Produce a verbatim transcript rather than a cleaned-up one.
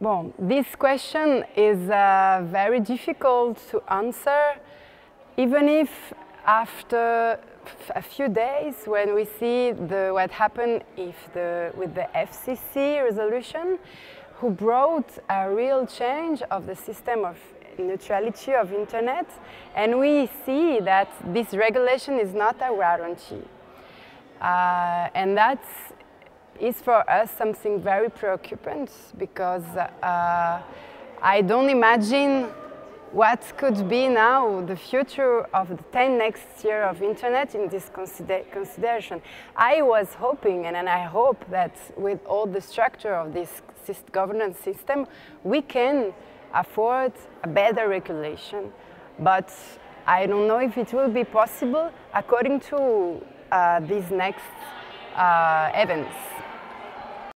Well, this question is uh, very difficult to answer, even if after a few days, when we see the, what happened if the, with the F C C resolution, who brought a real change of the system of neutrality of internet, and we see that this regulation is not a guarantee. Uh, and that's is for us something very preoccupant, because uh, I don't imagine what could be now the future of the ten next year of internet in this consider consideration. I was hoping, and, and I hope that with all the structure of this governance system, we can afford a better regulation. But I don't know if it will be possible according to uh, these next uh, events.